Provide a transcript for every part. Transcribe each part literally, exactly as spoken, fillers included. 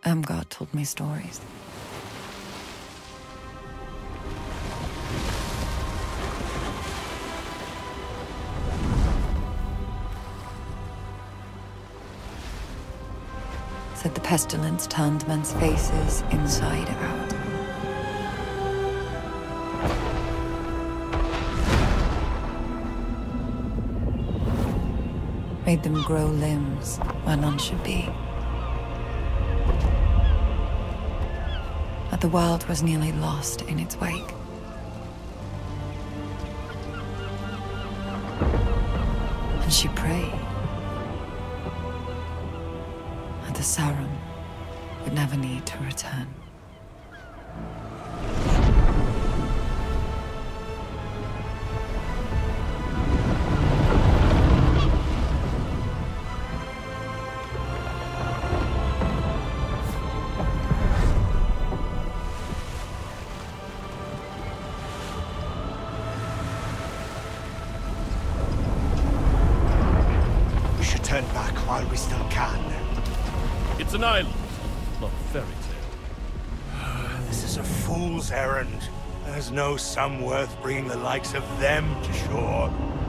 Amgard told me stories. Said the pestilence turned men's faces inside out. Made them grow limbs where none should be. That the world was nearly lost in its wake. And she prayed that the Sauron would never need to return. Turn back while we still can. It's an island, not a fairy tale. This is a fool's errand. There's no sum worth bringing the likes of them to shore.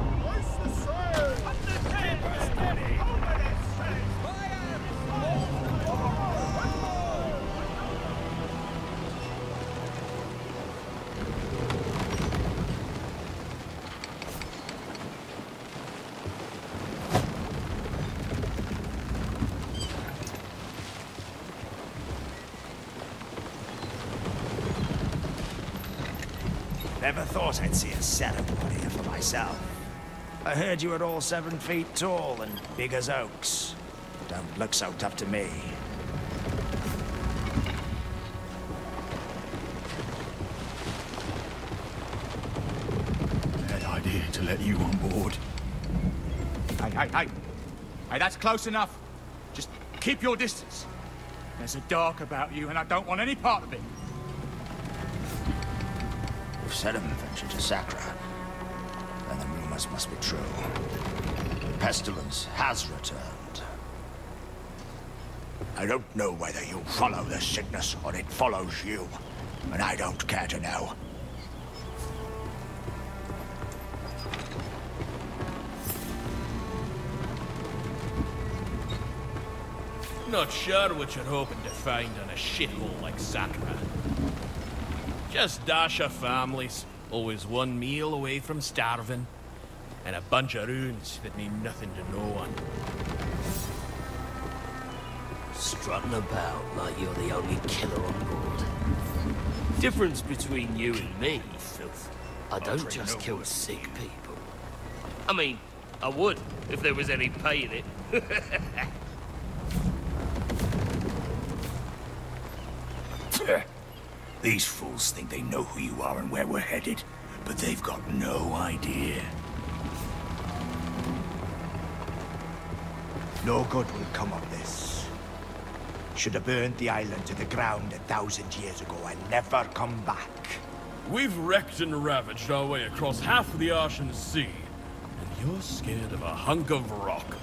Never thought I'd see a ceremony for myself. I heard you were all seven feet tall and big as oaks. Don't look so tough to me. Bad idea to let you on board. Hey, hey, hey! Hey, that's close enough. Just keep your distance. There's a dark about you, and I don't want any part of it. If Sedum ventured to Sakra, then the rumors must be true. Pestilence has returned. I don't know whether you follow the sickness or it follows you, and I don't care to know. Not sure what you're hoping to find on a shithole like Sakra. Just Dasha families, always one meal away from starving, and a bunch of runes that mean nothing to no one. Strutting about like you're the only killer on board. Difference between you and me, filth. I don't just kill sick people. I mean, I would, if there was any pay in it. These fools think they know who you are and where we're headed, but they've got no idea. No good will come of this. Should have burned the island to the ground a thousand years ago and never come back. We've wrecked and ravaged our way across half of the Arshan Sea, and you're scared of a hunk of rock.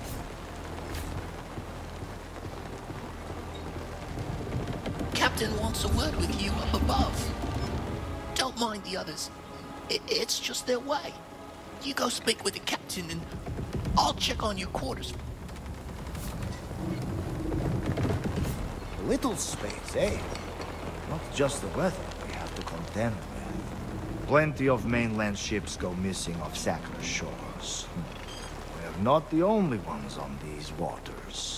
Captain wants a word with you up above. Don't mind the others. I it's just their way. You go speak with the captain and I'll check on your quarters. Little space, eh? Not just the weather we have to contend with. Plenty of mainland ships go missing off Sakra's shores. We're not the only ones on these waters.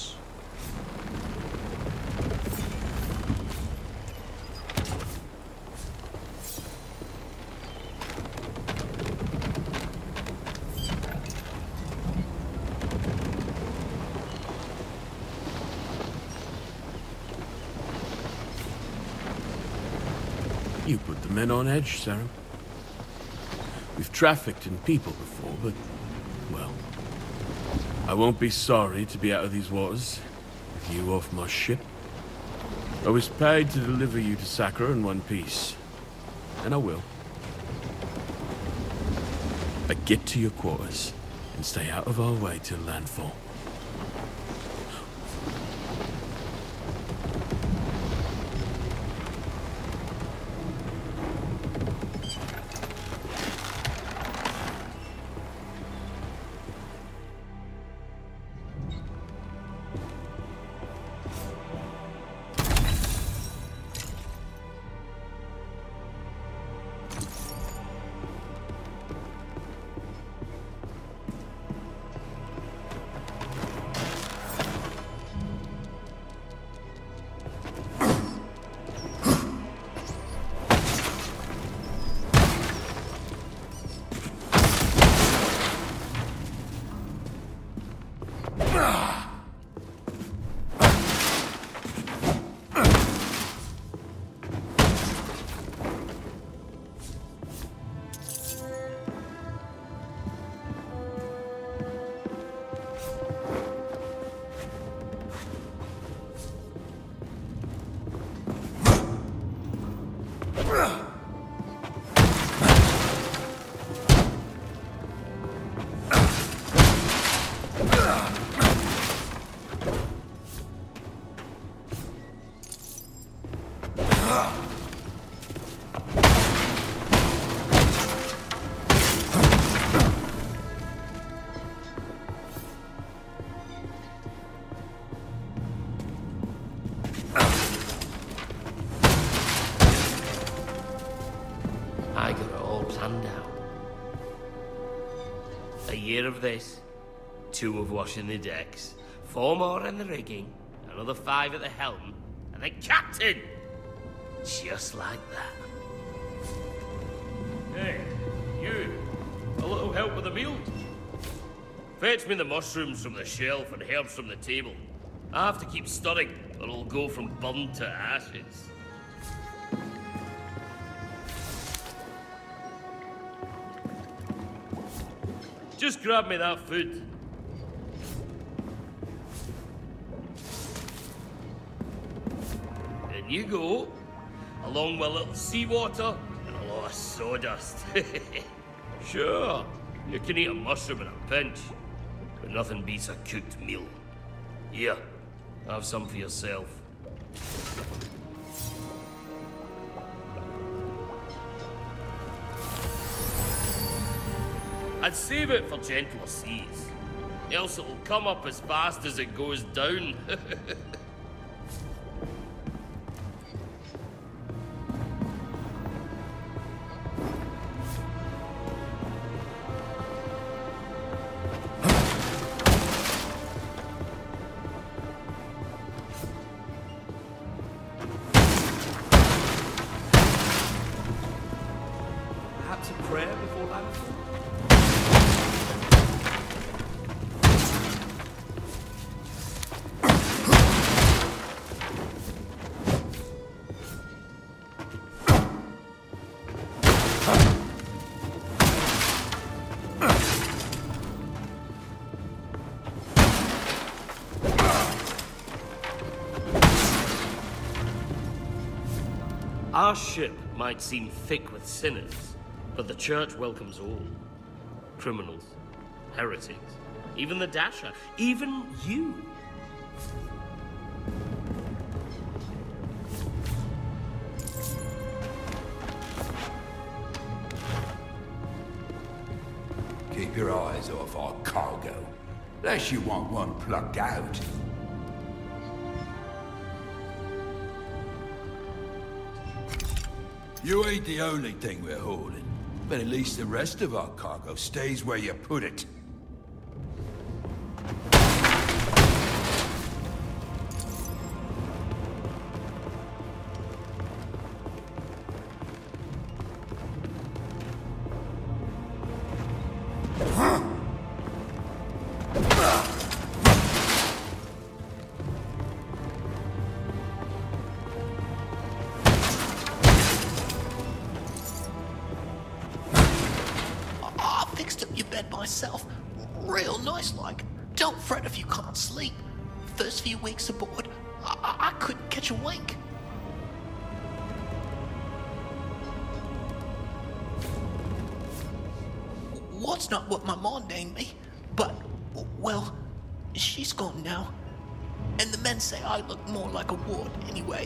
You put the men on edge, Sarah. We've trafficked in people before, but, well, I won't be sorry to be out of these waters with you off my ship. I was paid to deliver you to Sakra in one piece, and I will. But get to your quarters and stay out of our way till landfall. year of this, two of washing the decks, four more in the rigging, another five at the helm, and then captain! Just like that. Hey, you. A little help with the meal? Fetch me the mushrooms from the shelf and herbs from the table. I have to keep stirring, or it'll go from burned to ashes. Just grab me that food. And you go, along with a little seawater and a lot of sawdust. Sure, you can eat a mushroom in a pinch, but nothing beats a cooked meal. Here, have some for yourself. I'd save it for gentler seas, else it'll come up as fast as it goes down. Perhaps a prayer before landfall? Our ship might seem thick with sinners, but the Church welcomes all. Criminals, heretics, even the Dasher, even you. Keep your eyes off our cargo, unless you want one plucked out. You ain't the only thing we're hauling, but at least the rest of our cargo stays where you put it. Myself. Real nice like. Don't fret if you can't sleep. First few weeks aboard, I, I, I couldn't catch a wink. What's not what my mom named me, but, well, she's gone now. And the men say I look more like a ward anyway.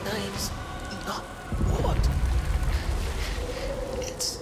name's not Ward. It's...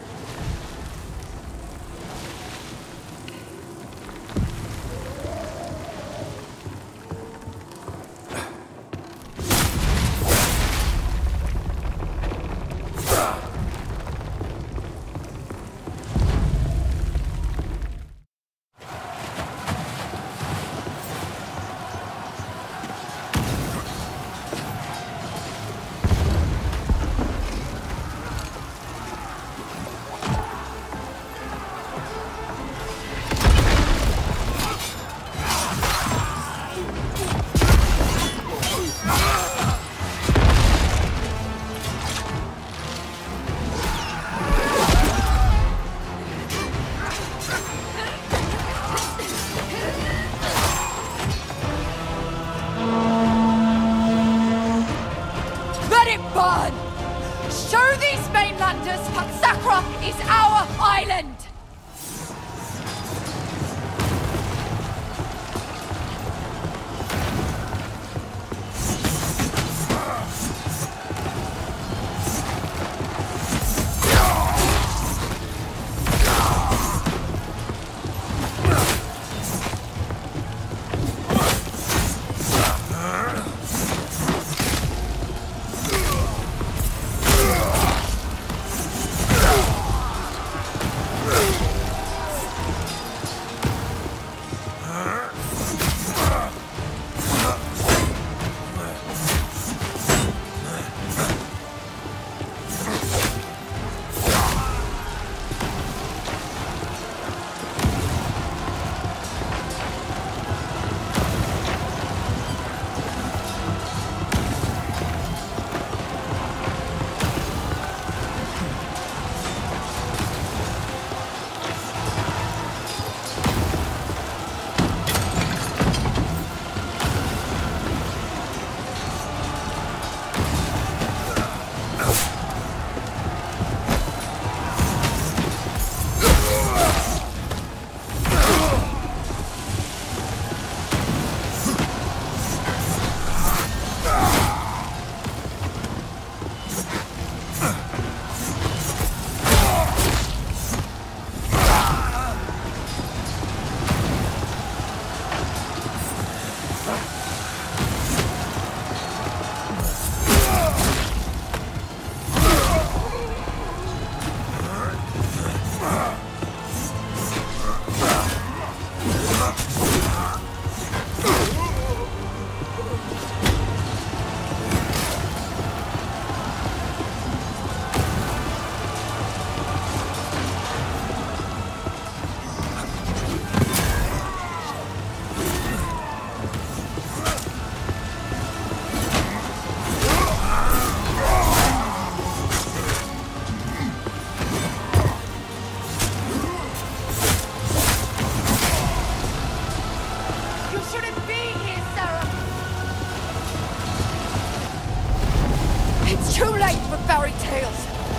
Show these mainlanders Patsakra is our island! Too late for fairy tales!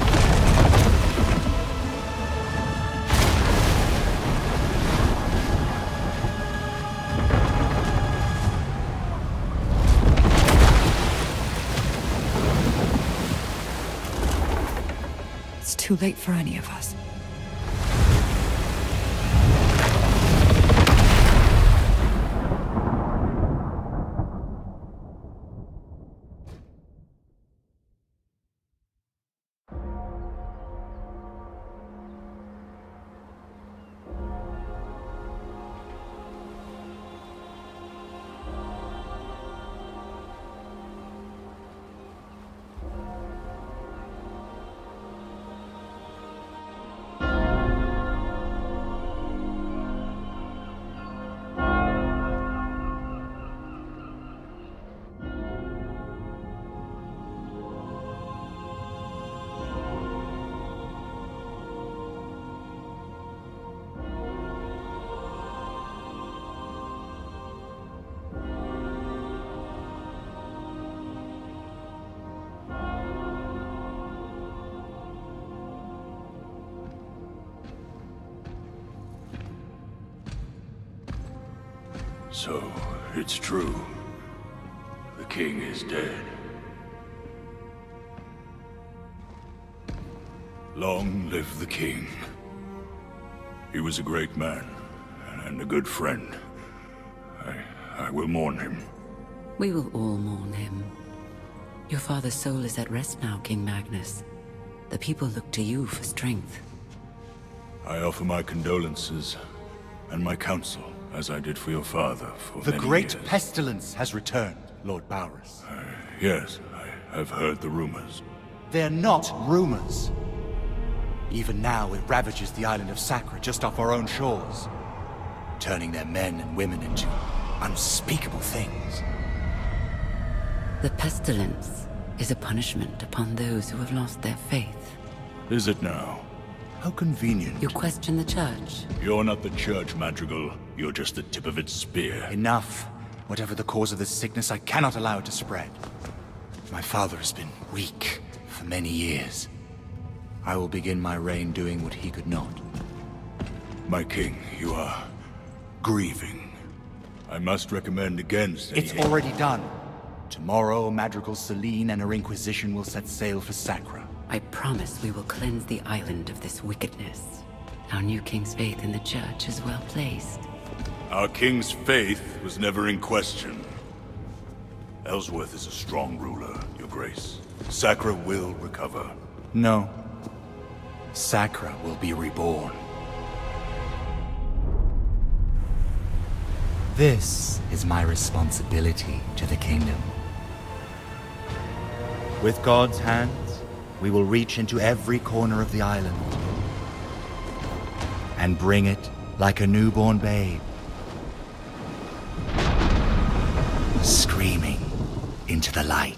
It's too late for any of us. So, it's true. The king is dead. Long live the king. He was a great man, and a good friend. I, I will mourn him. We will all mourn him. Your father's soul is at rest now, King Magnus. The people look to you for strength. I offer my condolences and my counsel, as I did for your father for The many great years. pestilence has returned, Lord Baurus. Uh, yes, I have heard the rumors. They're not rumors. Even now, it ravages the island of Sacra just off our own shores, turning their men and women into unspeakable things. The pestilence is a punishment upon those who have lost their faith. Is it now? How convenient. You question the church? You're not the church, Madrigal. You're just the tip of its spear. Enough. Whatever the cause of this sickness, I cannot allow it to spread. My father has been weak for many years. I will begin my reign doing what he could not. My king, you are grieving. I must recommend against It's anything. already done. Tomorrow, Madrigal Celine and her Inquisition will set sail for Sacra. I promise we will cleanse the island of this wickedness. Our new king's faith in the church is well placed. Our king's faith was never in question. Ellsworth is a strong ruler, your grace. Sacra will recover. No. Sacra will be reborn. This is my responsibility to the kingdom. With God's hands, we will reach into every corner of the island and bring it like a newborn babe, screaming into the light.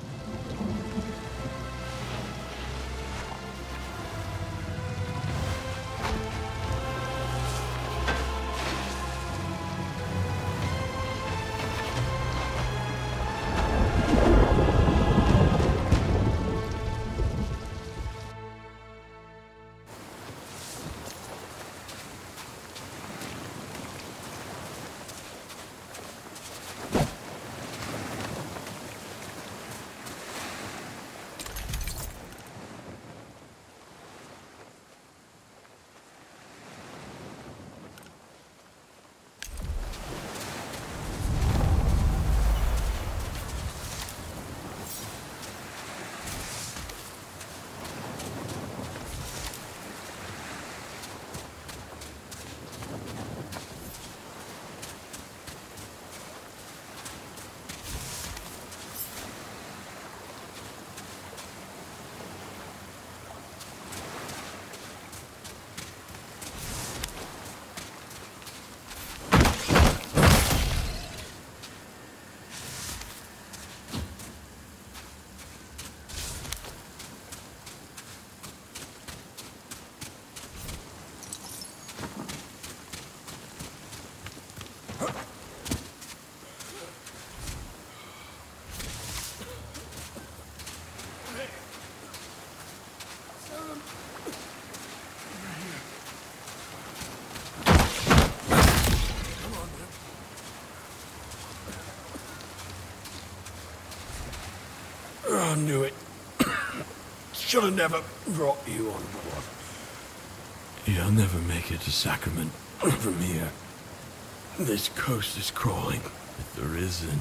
I knew it. Should have never brought you on board. You'll never make it to Sacrament from here. This coast is crawling with the risen.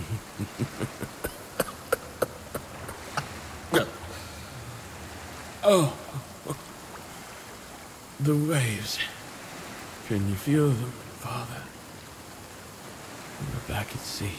Oh. The waves. Can you feel them, Father? We're back at sea.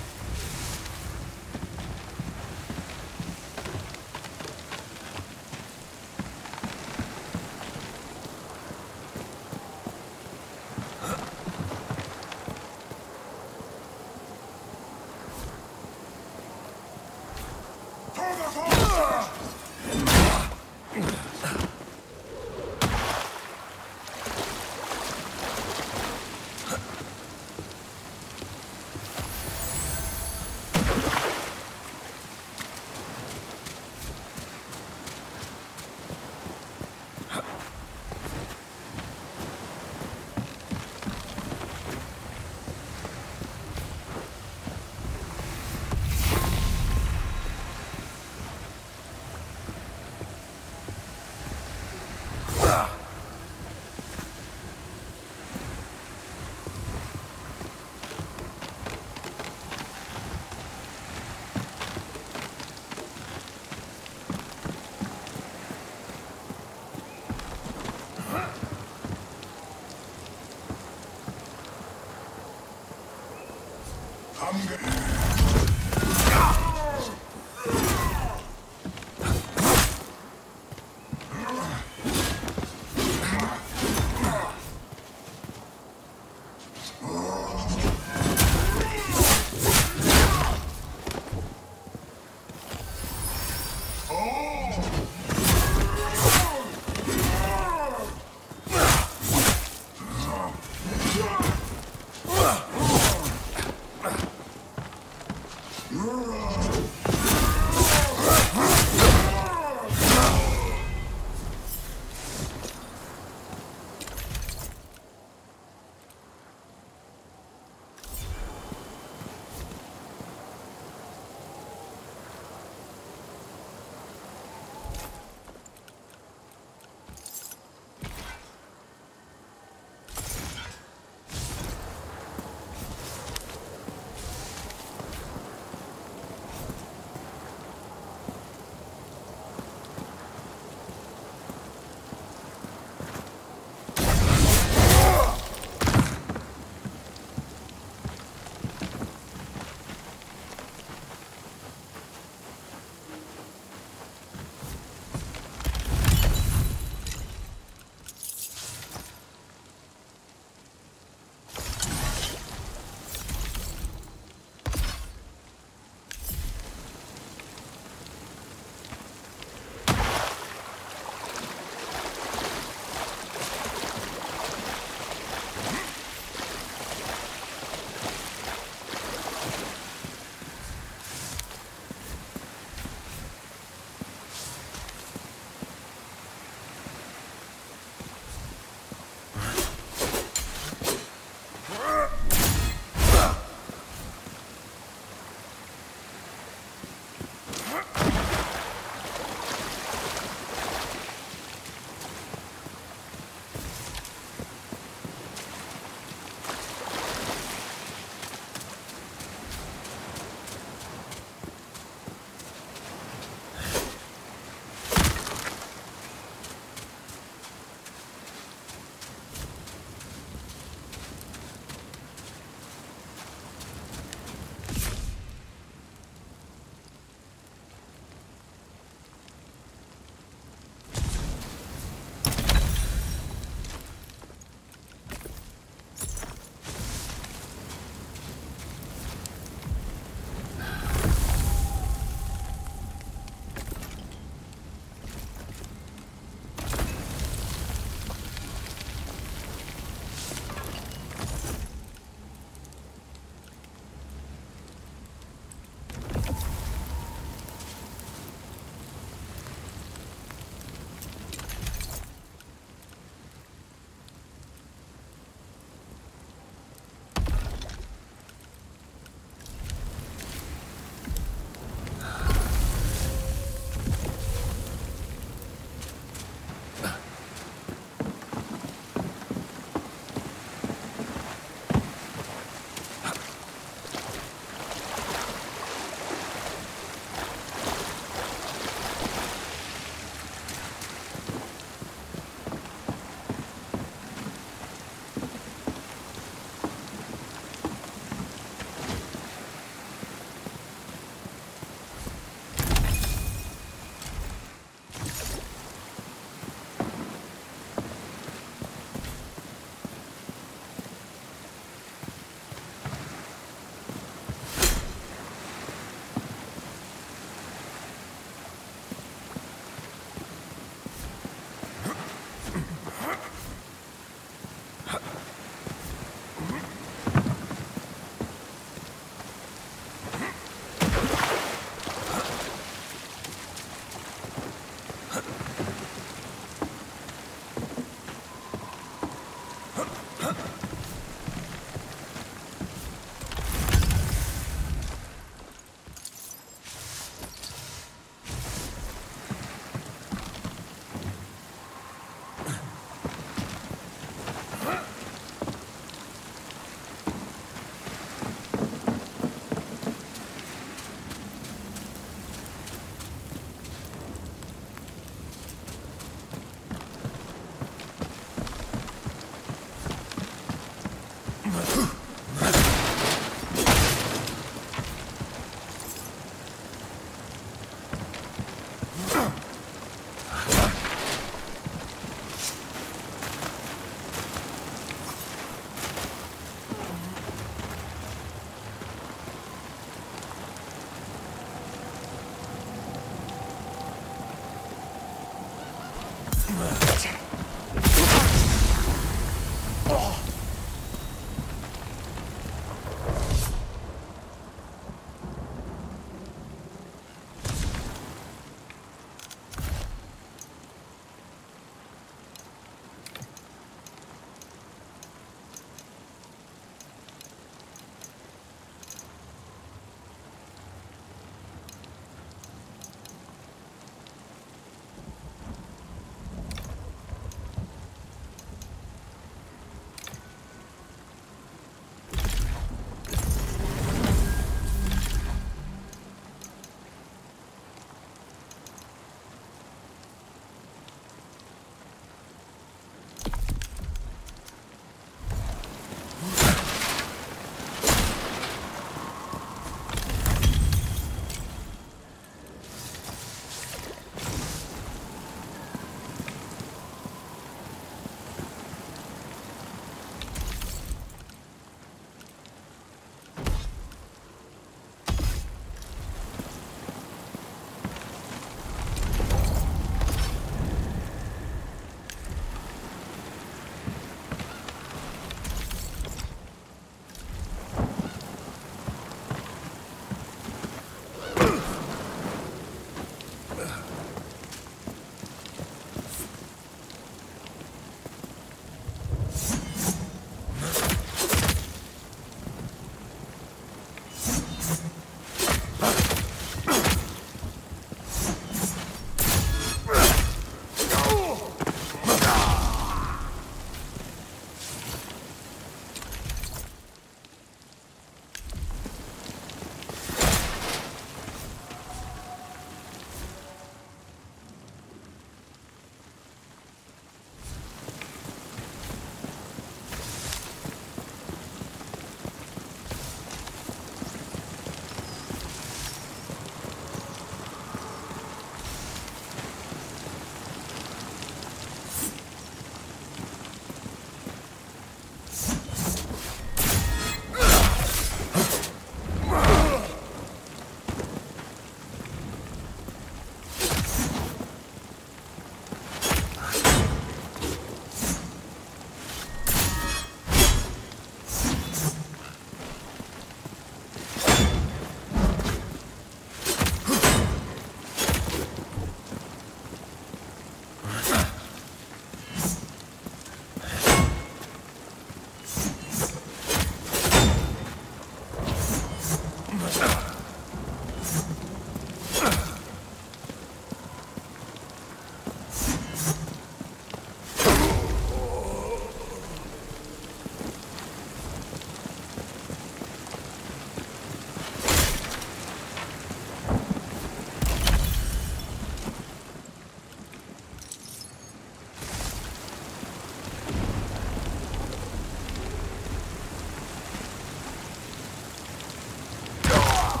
Ah!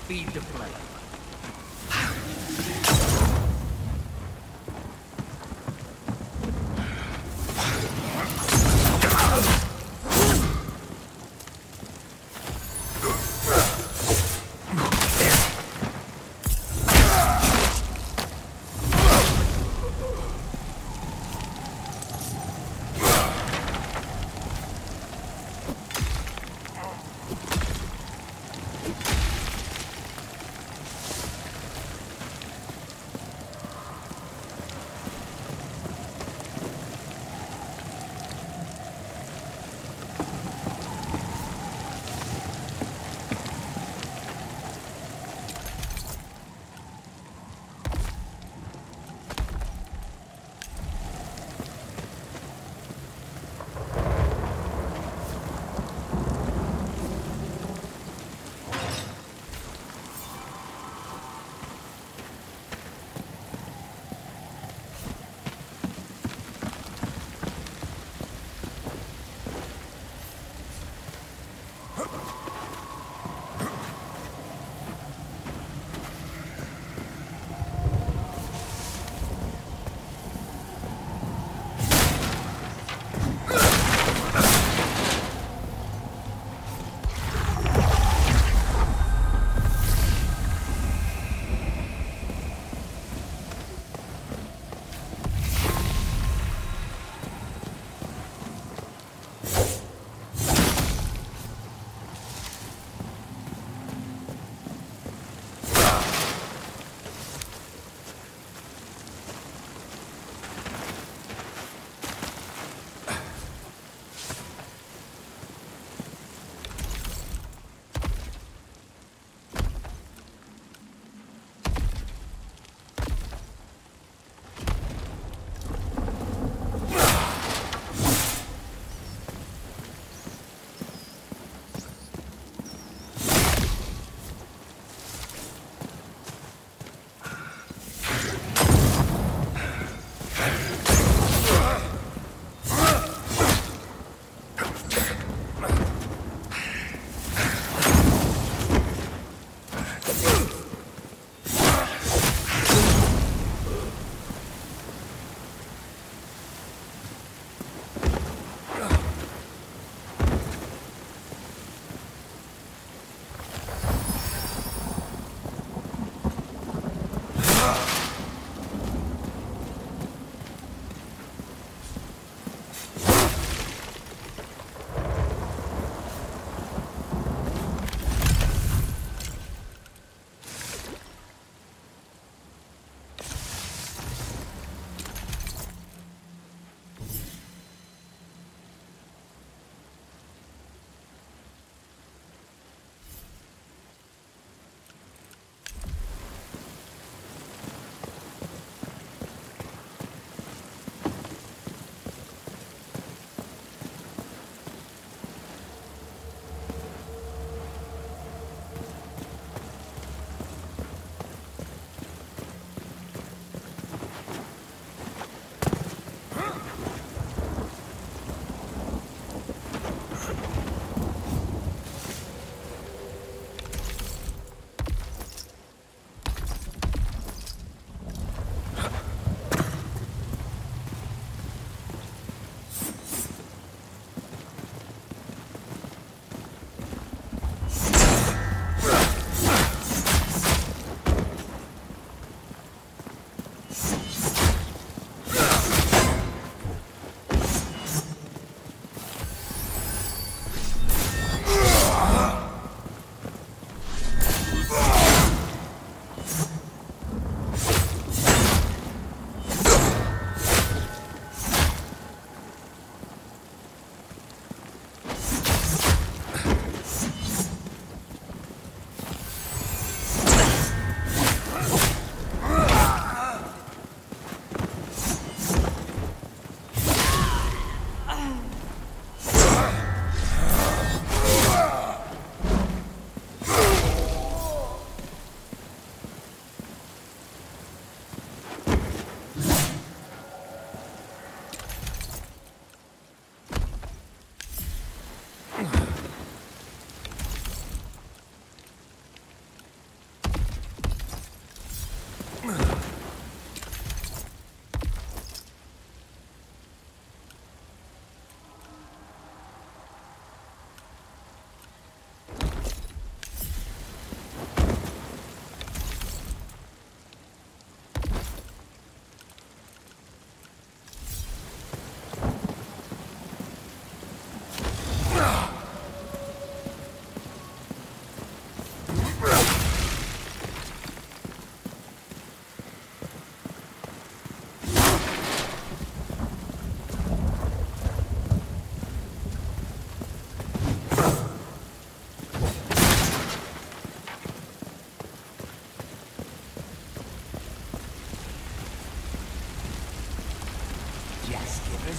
Feed the flame.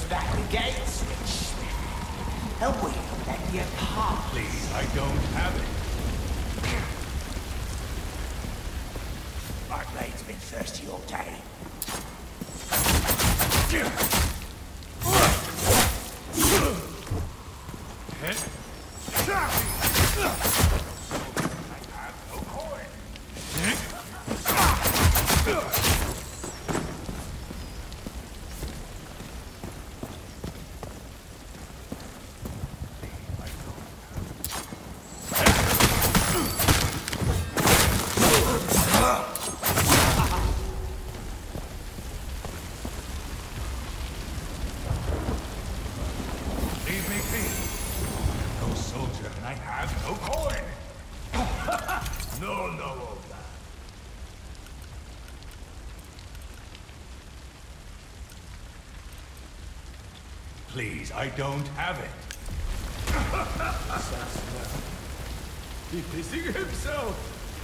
puts back the gates. A wheel that you pass. Please, I don't have it. My blade's been thirsty all day. Please, I don't have it. He's pissing himself.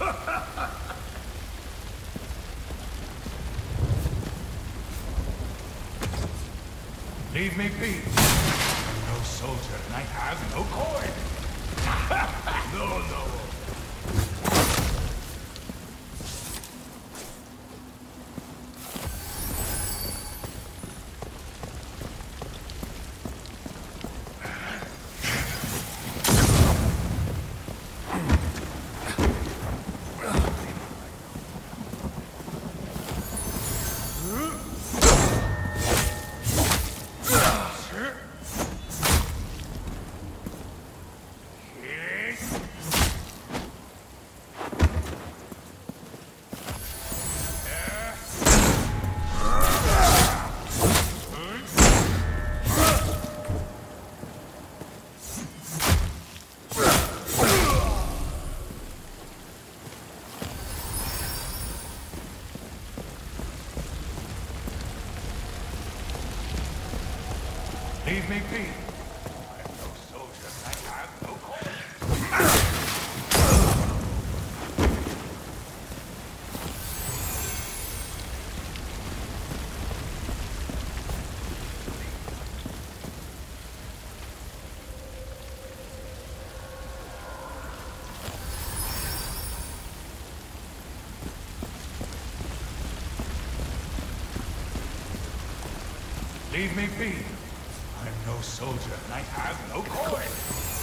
Leave me be. I'm no soldier, and I have no coin. No, no. Leave me be. I am no soldier. I have no coin. Leave me be. I'm no soldier, and I have no coin.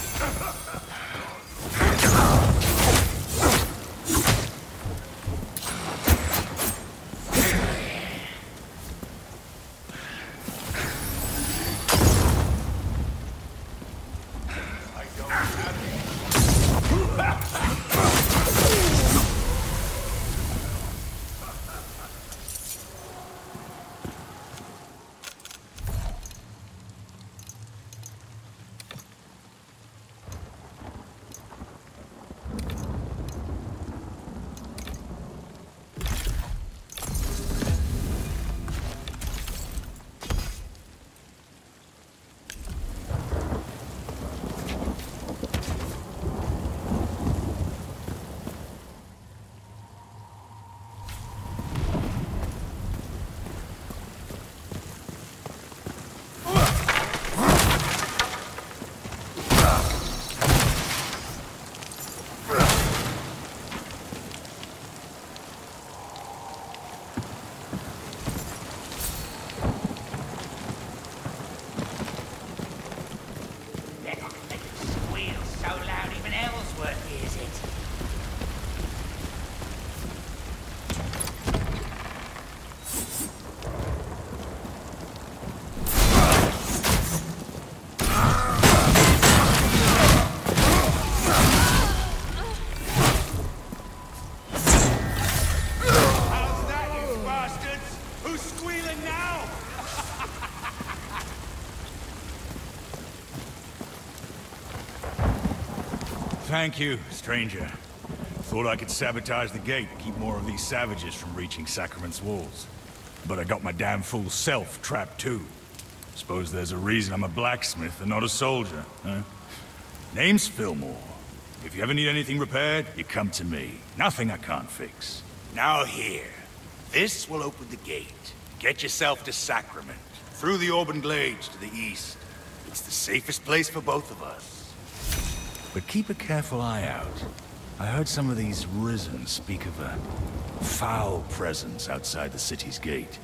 I don't have Thank you, stranger. Thought I could sabotage the gate to keep more of these savages from reaching Sacrament's walls. But I got my damn fool self trapped too. Suppose there's a reason I'm a blacksmith and not a soldier, huh? Name's Fillmore. If you ever need anything repaired, you come to me. Nothing I can't fix. Now here. This will open the gate. Get yourself to Sacrament. Through the Auburn Glades to the east. It's the safest place for both of us. But keep a careful eye out. I heard some of these Risen speak of a foul presence outside the city's gate.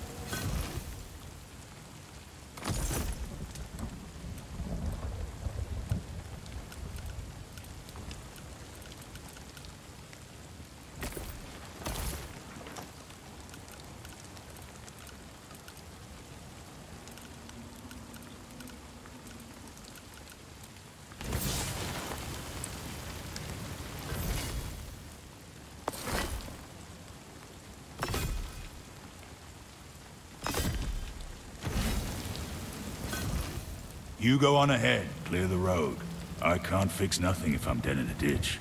You go on ahead, clear the road. I can't fix nothing if I'm dead in a ditch.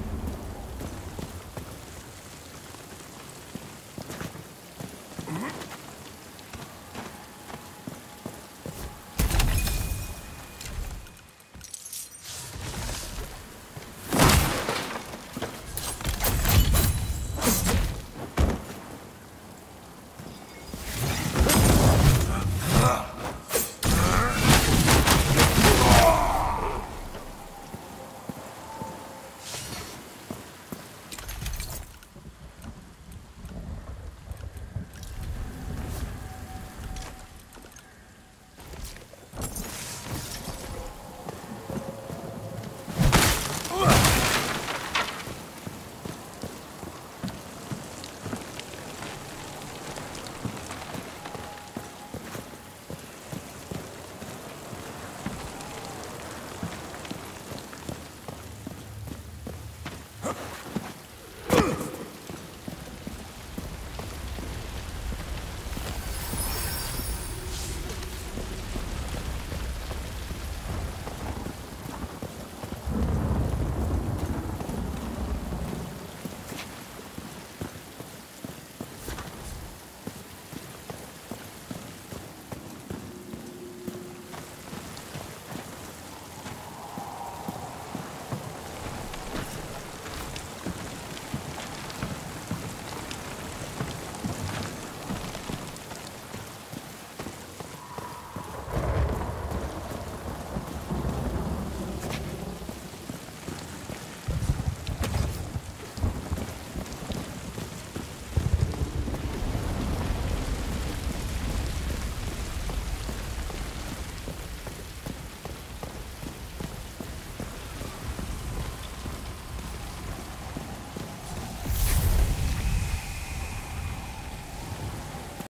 Mm-hmm.